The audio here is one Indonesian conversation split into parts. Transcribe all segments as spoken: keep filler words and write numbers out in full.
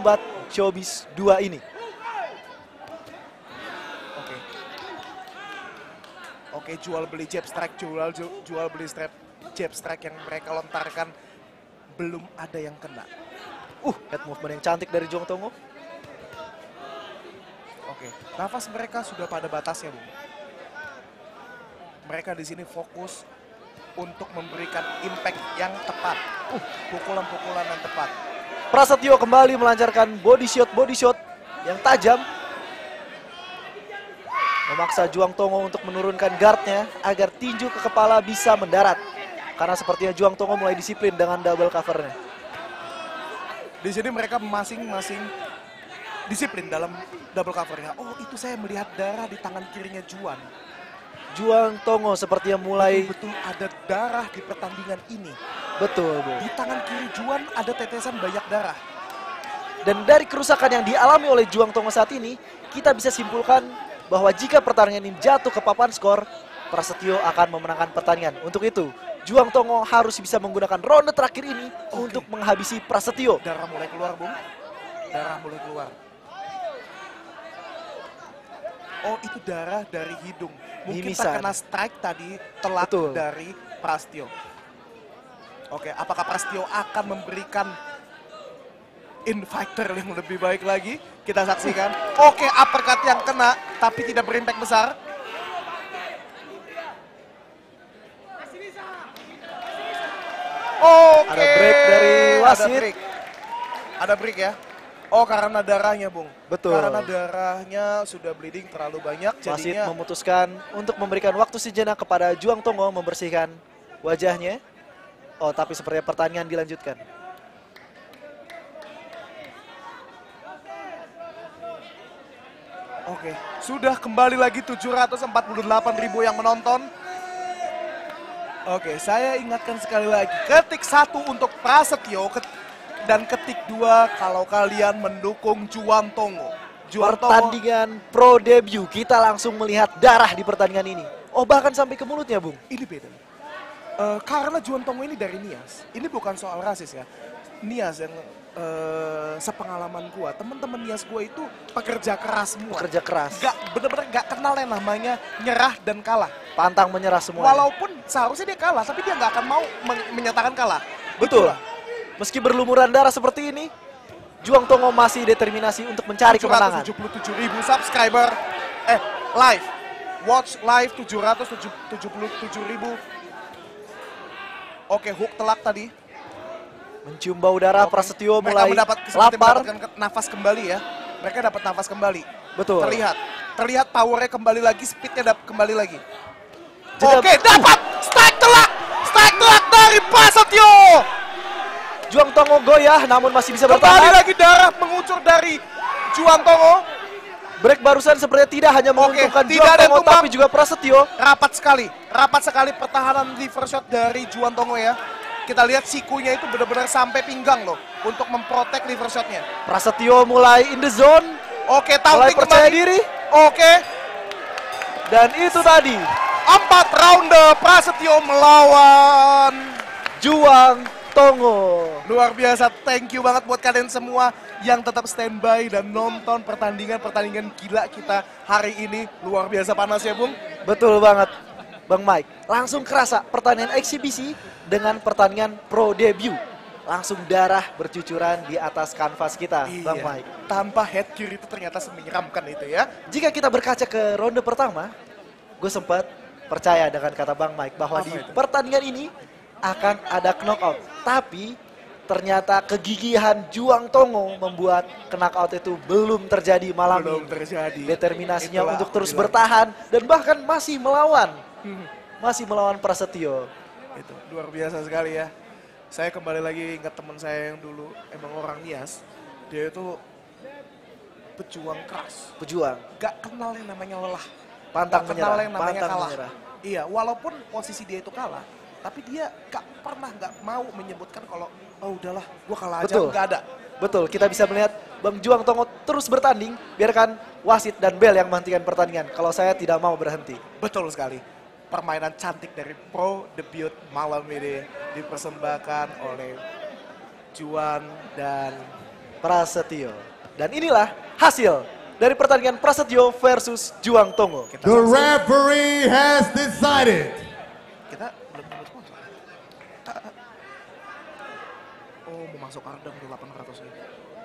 Combat Showbiz dua ini. Oke. Oke, jual beli jab strike, jual jual beli strap jab strike yang mereka lontarkan belum ada yang kena. Uh, head movement yang cantik dari Juang Tongo. Oke, nafas mereka sudah pada batasnya, Bung. Mereka di sini fokus untuk memberikan impact yang tepat. Uh, pukulan-pukulan yang tepat. Prasetyo kembali melancarkan body shot, body shot yang tajam. Memaksa Juang Tongo untuk menurunkan guardnya agar tinju ke kepala bisa mendarat. Karena sepertinya Juang Tongo mulai disiplin dengan double covernya. Di sini mereka masing-masing disiplin dalam double covernya. Oh, itu saya melihat darah di tangan kirinya Juan. Juang Tongo sepertinya mulai... Betul-betul ada darah di pertandingan ini. Betul, Bu. Di tangan kiri Juan ada tetesan banyak darah. Dan dari kerusakan yang dialami oleh Juang Tongo saat ini, kita bisa simpulkan bahwa jika pertandingan ini jatuh ke papan skor, Prasetyo akan memenangkan pertandingan. Untuk itu, Juang Tongo harus bisa menggunakan ronde terakhir ini Oke. untuk menghabisi Prasetyo. Darah mulai keluar, Bung. Darah mulai keluar. Oh, itu darah dari hidung. Mungkin Mimisan. terkena strike tadi telat Betul. dari Prasetyo. Oke, apakah Prasetyo akan memberikan in-fighter yang lebih baik lagi? Kita saksikan. Oke, uppercut yang kena, tapi tidak berimpact besar. Oke. Ada break dari wasit. Ada break. Ada break ya. Oh, karena darahnya, Bung. Betul. Karena darahnya sudah bleeding terlalu banyak. Wasit Jadinya memutuskan untuk memberikan waktu sejenak kepada Juang Tongo membersihkan wajahnya. Oh, tapi sepertinya pertandingan dilanjutkan. Oke, sudah kembali lagi tujuh ratus empat puluh delapan ribu yang menonton. Oke, saya ingatkan sekali lagi, ketik satu untuk Prasetyo ket dan ketik dua kalau kalian mendukung Juang Tongo. Juang Pertandingan Tongo. Pro debut, kita langsung melihat darah di pertandingan ini. Oh, bahkan sampai ke mulutnya, Bung. Ini beda. Uh, karena Juang Tongo ini dari Nias. Ini bukan soal rasis ya. Nias yang uh, sepengalaman gua, teman-teman Nias gua itu pekerja keras semua. Pekerja keras. Gak bener-bener gak kenal yang namanya nyerah dan kalah. Pantang menyerah semua. Walaupun seharusnya dia kalah, tapi dia nggak akan mau men- menyatakan kalah. Betul. Itulah. Meski berlumuran darah seperti ini, Juang Tongo masih determinasi untuk mencari kemenangan. tujuh ratus tujuh puluh tujuh ribu subscriber, eh live, watch live tujuh ratus tujuh puluh tujuh ribu. Oke, hook telak tadi. Mencium bau darah, Oke. Prasetyo Mereka mulai mendapat, lapar. mendapatkan ke- nafas kembali ya. Mereka dapat nafas kembali. Betul. Terlihat, terlihat powernya kembali lagi, speednya dapat kembali lagi. Jeda- Oke, dapat strike telak, strike telak dari Prasetyo. Juang Tongo goyah namun masih bisa Kembali bertahan. lagi darah mengucur dari Juang Tongo. Break barusan sepertinya tidak hanya Oke, menguntungkan tidak Juang ada yang Tongo tumbang. tapi juga Prasetyo. Rapat sekali, rapat sekali pertahanan liver shot dari Juang Tongo ya. Kita lihat sikunya itu benar-benar sampai pinggang loh untuk memprotek liver shotnya. Prasetyo mulai in the zone. Oke, Mulai taunting percaya kembali. diri. Oke, Dan itu tadi empat ronde Prasetyo melawan Juang Tongo. luar biasa. Thank you banget buat kalian semua yang tetap standby dan nonton pertandingan-pertandingan gila kita hari ini. Luar biasa panas ya, Bung. Betul banget, Bang Mike. Langsung kerasa pertandingan eksibisi dengan pertandingan pro debut. Langsung darah bercucuran di atas kanvas kita, Bang Iya, Mike. tanpa headgear itu ternyata menyeramkan itu ya. Jika kita berkaca ke ronde pertama, gue sempat percaya dengan kata Bang Mike bahwa Apa di itu? pertandingan ini akan ada knockout. Tapi ternyata kegigihan Juang Tongo membuat knockout itu belum terjadi malam Belum ini. terjadi. Determinasinya Itulah untuk aku terus bilang. bertahan dan bahkan masih melawan. Hmm, Masih melawan Prasetyo. itu luar biasa sekali ya. Saya kembali lagi ingat teman saya yang dulu emang orang Nias. Dia itu pejuang keras. Pejuang, Gak kenal yang namanya lelah. pantang Gak kenal menyerah, yang namanya pantang kalah. menyerah. Iya, walaupun posisi dia itu kalah, tapi dia gak pernah gak mau menyebutkan kalau oh udahlah, gua kalah aja. Betul. Gak ada. Betul, kita bisa melihat Bang Juang Tongo terus bertanding, biarkan wasit dan bel yang menghentikan pertandingan. Kalau saya tidak mau berhenti. Betul sekali. Permainan cantik dari pro debut malam ini dipersembahkan oleh Juan dan Prasetyo. Dan inilah hasil dari pertandingan Prasetyo versus Juang Tongo. Kita The langsung- referee has decided. Kita belum dapat sponsor. Ah, ah. Oh, mau masuk Ardang tuh delapan ratus ini.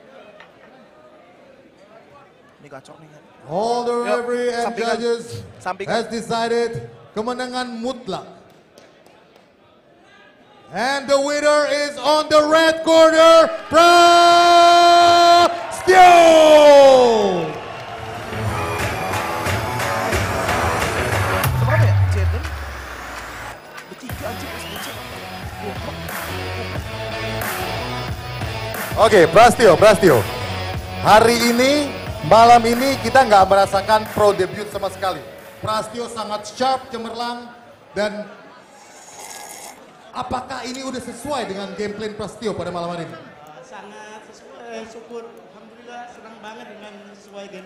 Ini gacor nih kan. All the Yuk, referee and sampingkan. judges Sampingkan. has decided kemenangan mutlak. And the winner is on the red corner, Prasetyo! Berapa ya? Jaden. Bertiga anjing S B C. Goblok. Oke, Prasetyo, Prasetyo. Hari ini, malam ini kita nggak merasakan pro debut sama sekali. Prasetyo sangat sharp, cemerlang, dan apakah ini udah sesuai dengan game plan Prasetyo pada malam hari ini? sangat sesuai, syukur, alhamdulillah senang banget dengan sesuai game